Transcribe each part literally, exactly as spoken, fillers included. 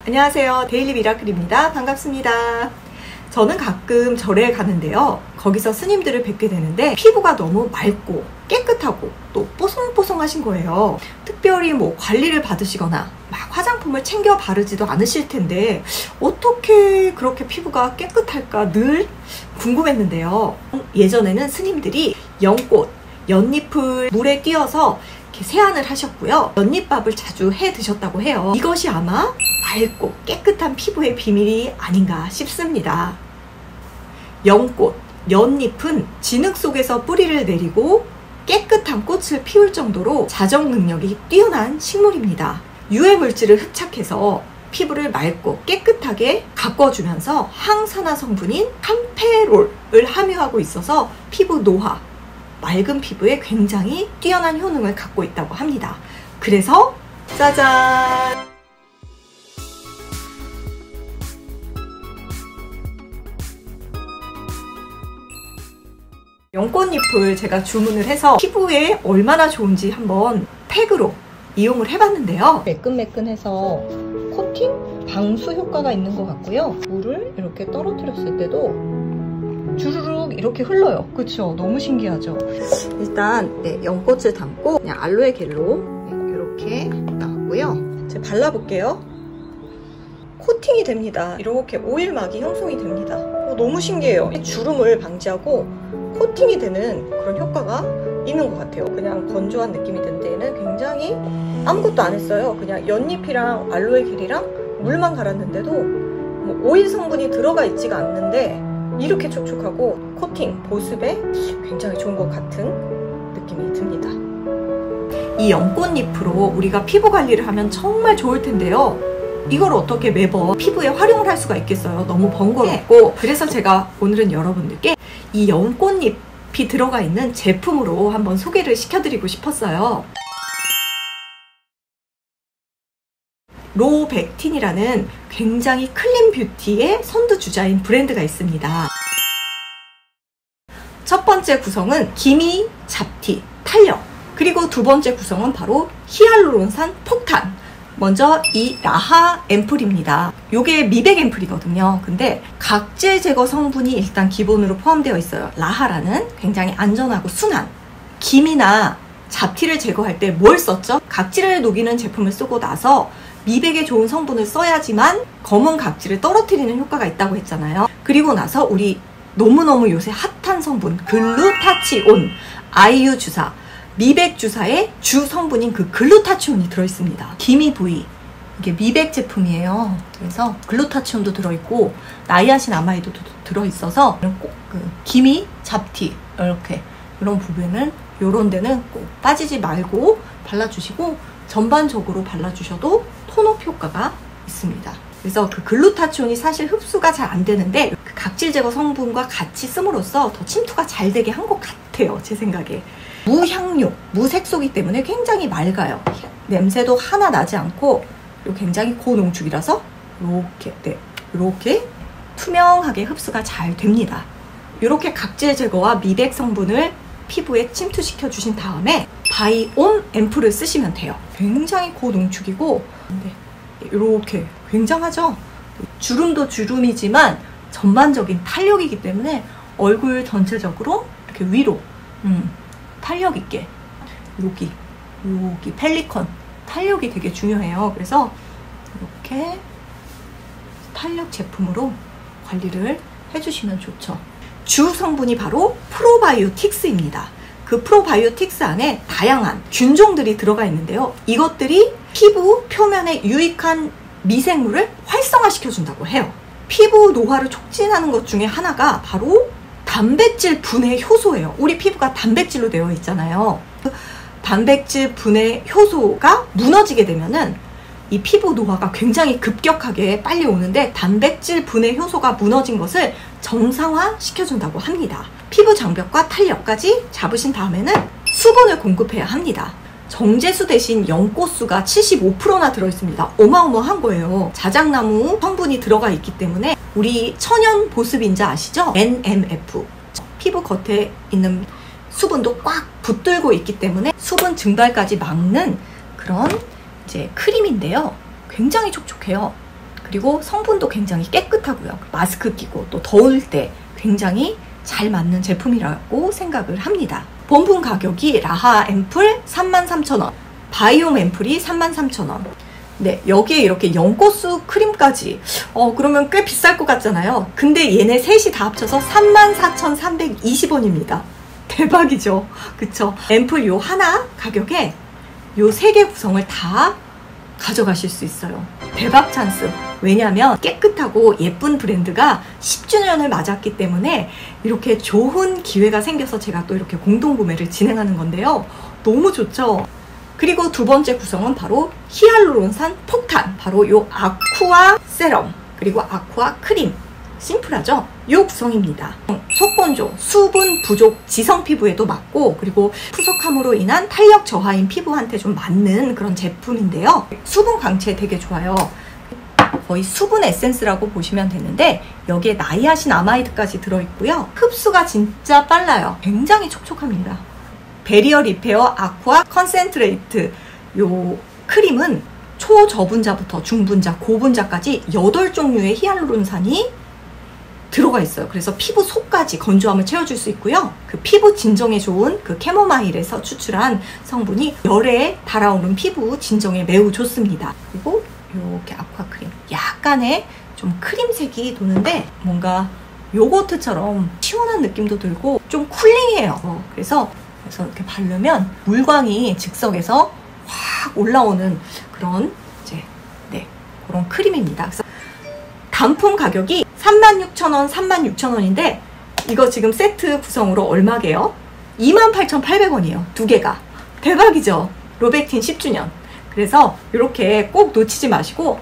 안녕하세요. 데일리 미라클입니다. 반갑습니다. 저는 가끔 절에 가는데요. 거기서 스님들을 뵙게 되는데 피부가 너무 맑고 깨끗하고 또 뽀송뽀송하신 거예요. 특별히 뭐 관리를 받으시거나 막 화장품을 챙겨 바르지도 않으실 텐데 어떻게 그렇게 피부가 깨끗할까 늘 궁금했는데요. 예전에는 스님들이 연꽃, 연잎을 물에 띄어서 이렇게 세안을 하셨고요. 연잎밥을 자주 해 드셨다고 해요. 이것이 아마 맑고 깨끗한 피부의 비밀이 아닌가 싶습니다. 연꽃, 연잎은 진흙 속에서 뿌리를 내리고 깨끗한 꽃을 피울 정도로 자정 능력이 뛰어난 식물입니다. 유해 물질을 흡착해서 피부를 맑고 깨끗하게 가꿔주면서 항산화 성분인 캄페롤을 함유하고 있어서 피부 노화, 맑은 피부에 굉장히 뛰어난 효능을 갖고 있다고 합니다. 그래서 짜잔! 연꽃잎을 제가 주문을 해서 피부에 얼마나 좋은지 한번 팩으로 이용을 해봤는데요. 매끈매끈해서 코팅, 방수 효과가 있는 것 같고요. 물을 이렇게 떨어뜨렸을 때도 주르륵 이렇게 흘러요. 그쵸? 너무 신기하죠? 일단 네, 연꽃을 담고 그냥 알로에 겔로 네, 이렇게 나왔고요. 제가 발라볼게요. 코팅이 됩니다. 이렇게 오일막이 형성이 됩니다. 어, 너무 신기해요. 이 주름을 방지하고 코팅이 되는 그런 효과가 있는 것 같아요. 그냥 건조한 느낌이 든 데에는 굉장히 아무것도 안 했어요. 그냥 연잎이랑 알로에 겔이랑 물만 갈았는데도 뭐 오일 성분이 들어가 있지가 않는데 이렇게 촉촉하고 코팅, 보습에 굉장히 좋은 것 같은 느낌이 듭니다. 이 연꽃잎으로 우리가 피부 관리를 하면 정말 좋을 텐데요. 이걸 어떻게 매번 피부에 활용을 할 수가 있겠어요? 너무 번거롭고. 그래서 제가 오늘은 여러분들께 이 연꽃잎이 들어가 있는 제품으로 한번 소개를 시켜드리고 싶었어요. 로백틴이라는 굉장히 클린 뷰티의 선두주자인 브랜드가 있습니다. 첫 번째 구성은 기미, 잡티, 탄력, 그리고 두 번째 구성은 바로 히알루론산 폭탄. 먼저 이 라하 앰플입니다. 요게 미백 앰플이거든요. 근데 각질 제거 성분이 일단 기본으로 포함되어 있어요. 라하라는 굉장히 안전하고 순한 기미나 잡티를 제거할 때 뭘 썼죠? 각질을 녹이는 제품을 쓰고 나서 미백에 좋은 성분을 써야지만 검은 각질을 떨어뜨리는 효과가 있다고 했잖아요. 그리고 나서 우리 너무너무 요새 핫한 성분 글루타치온, 아이유 주사, 미백 주사의 주 성분인 그 글루타치온이 들어있습니다. 기미 부위, 이게 미백 제품이에요. 그래서 글루타치온도 들어있고 나이아신 아마이드도 들어있어서 꼭 그 기미, 잡티 이렇게 이런 부분은 이런 데는 꼭 빠지지 말고 발라주시고 전반적으로 발라주셔도 톤업 효과가 있습니다. 그래서 그 글루타치온이 사실 흡수가 잘 안 되는데 그 각질 제거 성분과 같이 씀으로써 더 침투가 잘 되게 한 것 같아요. 제 생각에. 무향료, 무색소이기 때문에 굉장히 맑아요. 냄새도 하나 나지 않고 굉장히 고농축이라서 이렇게 네, 이렇게 투명하게 흡수가 잘 됩니다. 이렇게 각질 제거와 미백 성분을 피부에 침투시켜 주신 다음에 바이옴 앰플을 쓰시면 돼요. 굉장히 고농축이고 네, 이렇게 굉장하죠? 주름도 주름이지만 전반적인 탄력이기 때문에 얼굴 전체적으로 이렇게 위로 음, 탄력 있게 여기 여기 펠리컨 탄력이 되게 중요해요. 그래서 이렇게 탄력 제품으로 관리를 해주시면 좋죠. 주 성분이 바로 프로바이오틱스입니다. 그 프로바이오틱스 안에 다양한 균종들이 들어가 있는데요. 이것들이 피부 표면에 유익한 미생물을 활성화시켜준다고 해요. 피부 노화를 촉진하는 것 중에 하나가 바로 단백질 분해 효소예요. 우리 피부가 단백질로 되어 있잖아요. 그 단백질 분해 효소가 무너지게 되면은 이 피부 노화가 굉장히 급격하게 빨리 오는데 단백질 분해 효소가 무너진 것을 정상화 시켜준다고 합니다. 피부 장벽과 탄력까지 잡으신 다음에는 수분을 공급해야 합니다. 정제수 대신 연꽃수가 칠십오 퍼센트나 들어있습니다. 어마어마한 거예요. 자작나무 성분이 들어가 있기 때문에 우리 천연 보습인자 아시죠? 엔 엠 에프. 피부 겉에 있는 수분도 꽉 붙들고 있기 때문에 수분 증발까지 막는 그런 이제 크림인데요. 굉장히 촉촉해요. 그리고 성분도 굉장히 깨끗하고요. 마스크 끼고 또 더울 때 굉장히 잘 맞는 제품이라고 생각을 합니다. 본품 가격이 라하 앰플 삼만 삼천 원, 바이옴 앰플이 삼만 삼천 원. 네, 여기에 이렇게 연꽃수 크림까지. 어, 그러면 꽤 비쌀 것 같잖아요. 근데 얘네 셋이 다 합쳐서 삼만 사천삼백이십 원입니다. 대박이죠? 그쵸? 앰플 요 하나 가격에 요 세 개 구성을 다 가져가실 수 있어요. 대박 찬스. 왜냐면 깨끗하고 예쁜 브랜드가 십 주년을 맞았기 때문에 이렇게 좋은 기회가 생겨서 제가 또 이렇게 공동구매를 진행하는 건데요. 너무 좋죠? 그리고 두 번째 구성은 바로 히알루론산 폭탄, 바로 요 아쿠아 세럼, 그리고 아쿠아 크림. 심플하죠? 요 구성입니다. 속건조, 수분 부족 지성 피부에도 맞고, 그리고 푸석함으로 인한 탄력 저하인 피부한테 좀 맞는 그런 제품인데요. 수분 강체에 되게 좋아요. 거의 수분 에센스라고 보시면 되는데 여기에 나이아신 아마이드까지 들어있고요. 흡수가 진짜 빨라요. 굉장히 촉촉합니다. 베리어 리페어 아쿠아 컨센트레이트 요 크림은 초저분자부터 중분자, 고분자까지 여덟 종류의 히알루론산이 들어가 있어요. 그래서 피부 속까지 건조함을 채워줄 수 있고요. 그 피부 진정에 좋은 그 캐모마일에서 추출한 성분이 열에 달아오른 피부 진정에 매우 좋습니다. 그리고 이렇게 아쿠아 크림, 약간의 좀 크림색이 도는데 뭔가 요거트처럼 시원한 느낌도 들고 좀 쿨링해요. 그래서 그래서 이렇게 바르면 물광이 즉석에서 확 올라오는 그런 이제 네 그런 크림입니다. 그래서 단품 가격이 삼만 육천 원, 삼만 육천 원인데 이거 지금 세트 구성으로 얼마게요? 이만 팔천팔백 원이에요. 두 개가. 대박이죠? 로백틴 십 주년. 그래서 이렇게 꼭 놓치지 마시고,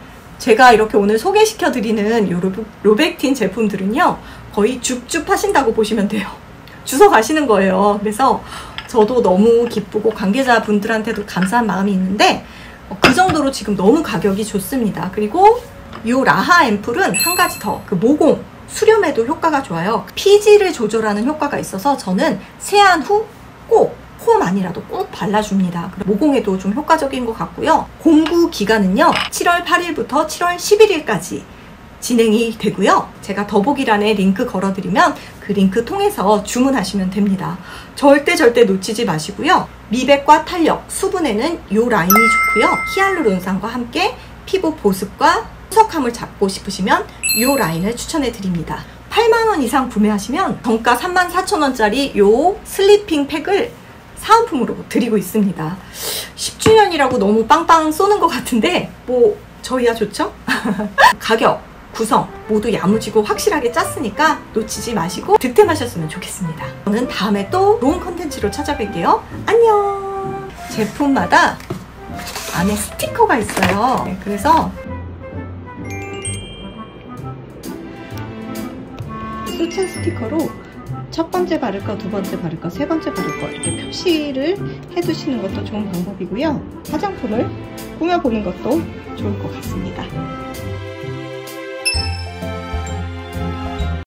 제가 이렇게 오늘 소개시켜 드리는 요 로백틴 제품들은요 거의 줍줍 하신다고 보시면 돼요. 주워 가시는 거예요. 그래서 저도 너무 기쁘고 관계자분들한테도 감사한 마음이 있는데 그 정도로 지금 너무 가격이 좋습니다. 그리고 이 라하 앰플은 한 가지 더, 그 모공 수렴에도 효과가 좋아요. 피지를 조절하는 효과가 있어서 저는 세안 후 꼭 홈안이라도 꼭 발라줍니다. 모공에도 좀 효과적인 것 같고요. 공구 기간은요 칠월 팔일부터 칠월 십일일까지 진행이 되고요. 제가 더보기란에 링크 걸어드리면 그 링크 통해서 주문하시면 됩니다. 절대 절대 놓치지 마시고요. 미백과 탄력, 수분에는 이 라인이 좋고요. 히알루론산과 함께 피부 보습과 푸석함을 잡고 싶으시면 이 라인을 추천해 드립니다. 팔만 원 이상 구매하시면 정가 삼만 사천 원짜리 이 슬리핑 팩을 사은품으로 드리고 있습니다. 십 주년이라고 너무 빵빵 쏘는 것 같은데 뭐 저희야 좋죠? 가격, 구성 모두 야무지고 확실하게 짰으니까 놓치지 마시고 득템하셨으면 좋겠습니다. 저는 다음에 또 좋은 컨텐츠로 찾아뵐게요. 안녕. 제품마다 안에 스티커가 있어요. 네, 그래서 수채 스티커로 첫 번째 바를 거, 두 번째 바를 거, 세 번째 바를 거 이렇게 표시를 해두시는 것도 좋은 방법이고요. 화장품을 꾸며보는 것도 좋을 것 같습니다.